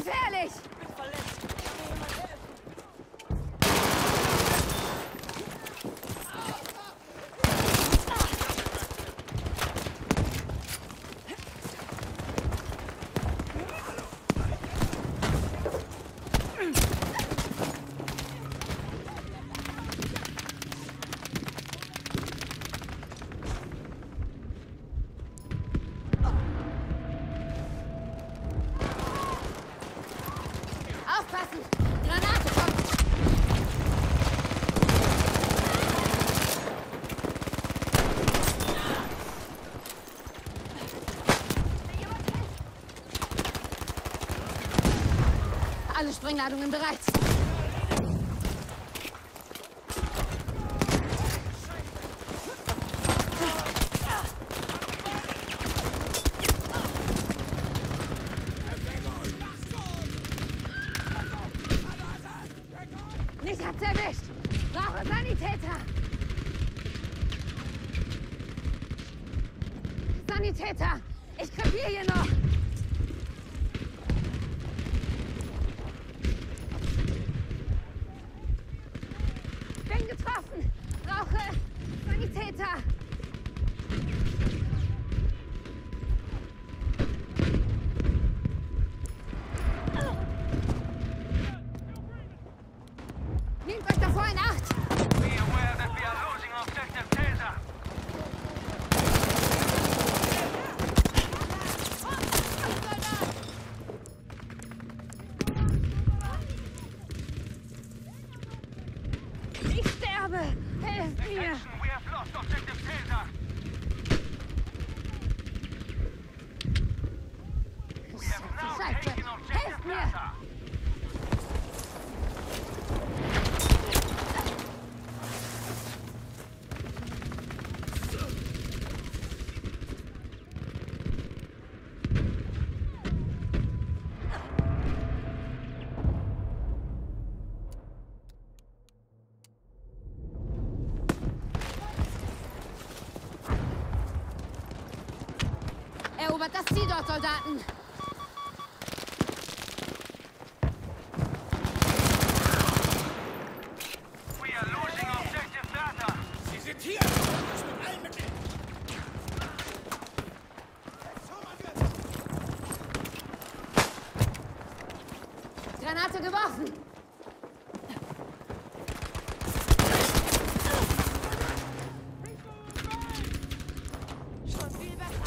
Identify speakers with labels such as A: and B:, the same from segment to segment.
A: Gefährlich!
B: Ich bin verletzt. Kann mir jemand helfen?
A: Aufpassen! Granate kommt! Alle Sprengladungen bereit. Mich hat's erwischt! Brauche Sanitäter! Sanitäter! Ich krepiere hier noch! Bin getroffen! Brauche Sanitäter! Nehmt euch davor in Acht!
C: Be aware that we are losing objective Caesar.
A: Ich sterbe! Helft mir!
C: Attention, we have lost objective Caesar. We have now
A: Scheiße!
C: taken objective
A: Helft mir!
C: Caesar.
A: Erobert das Ziel dort, Soldaten!
C: We are losing objective data.
B: Sie sind hier! Das mit allen Mitteln!
A: Granate geworfen!
B: Schon viel besser!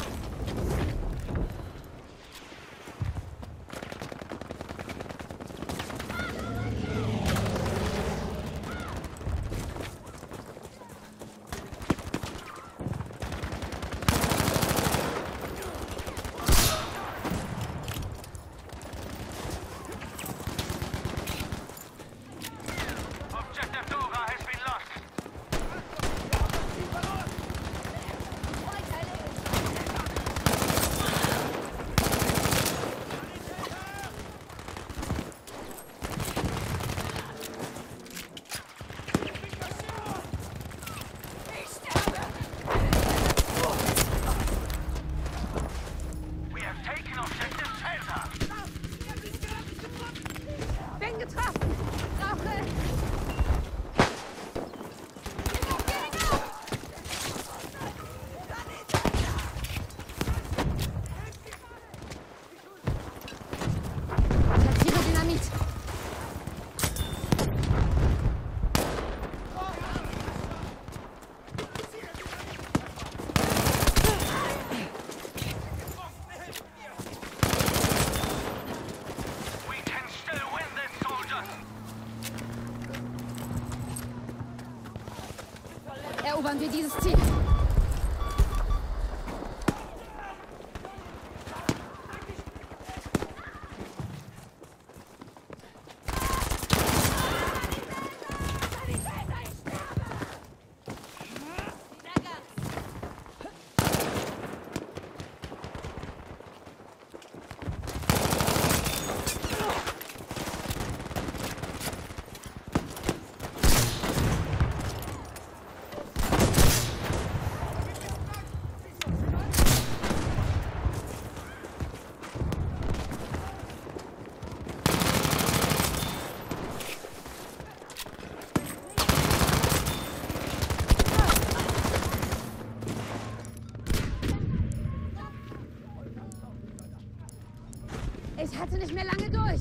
A: Ich hatte nicht mehr lange durch.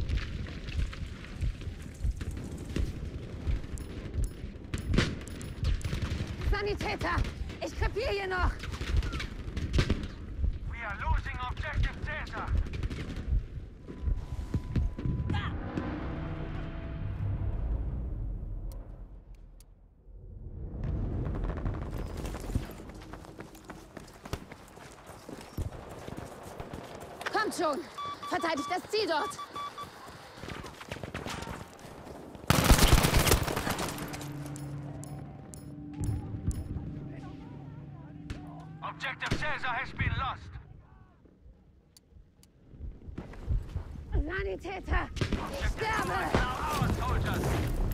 A: Sanitäter! Ich krepiere hier noch!
C: We are losing objective Caesar.
A: Kommt schon! Verteidigt das Ziel dort!
C: Objective Caesar has been lost.
A: Sanitäter! Ich sterbe!
C: Now our soldiers.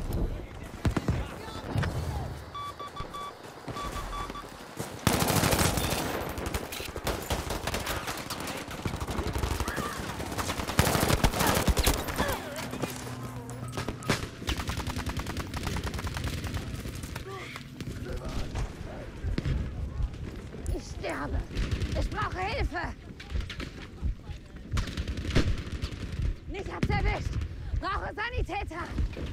A: Ich sterbe! Ich brauche Hilfe! Mich hat's erwischt! Brauche Sanitäter!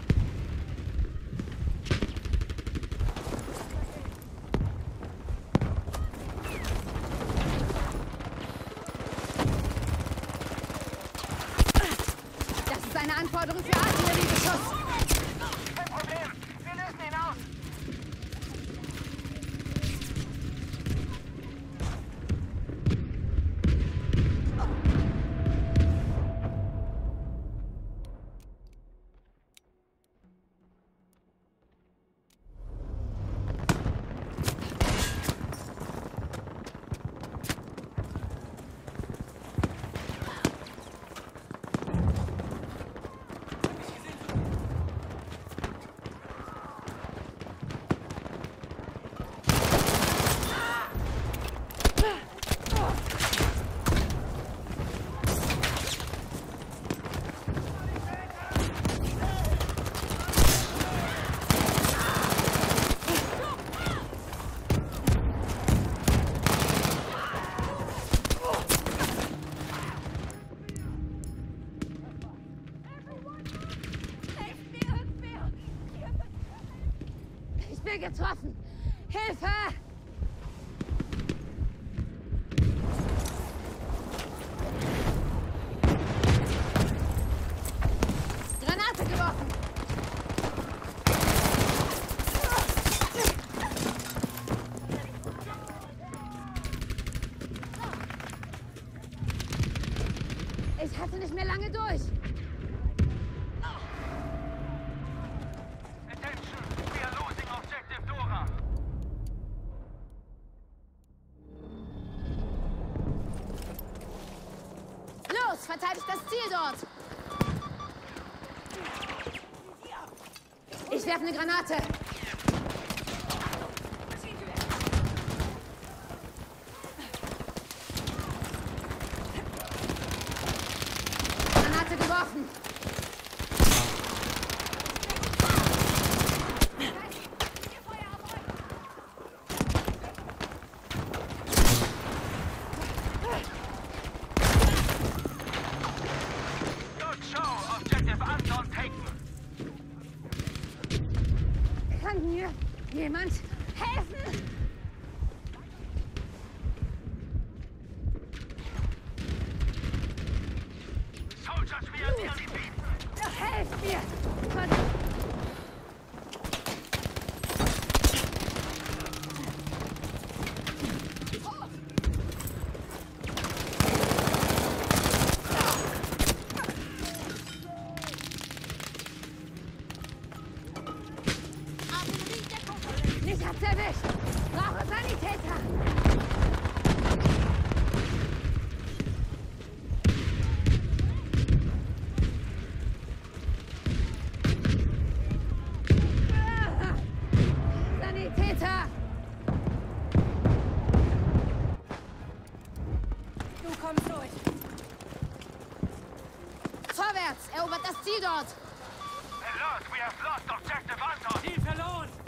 A: Das ist eine Anforderung für Artilleriebeschuss!
C: Kein Problem. Wir lösen ihn aus.
A: Ich bin getroffen! Hilfe! Granate geworfen! Ich hatte nicht mehr lange durch!
C: Attention. We are losing objective Dora.
A: Los, verteidigt das Ziel dort! Ich werfe eine Granate! Granate geworfen!
C: Good show. Objective Anton taken.
A: Kann mir jemand helfen?
C: Soldiers, we are nearly beaten.
A: Helft mir! Mich hat's erwischt! Brauche Sanitäter! Sanitäter!
B: Du kommst durch.
A: Vorwärts! Erobert das Ziel dort!
C: Alert, we have lost objective Anton.
B: Ziel verloren.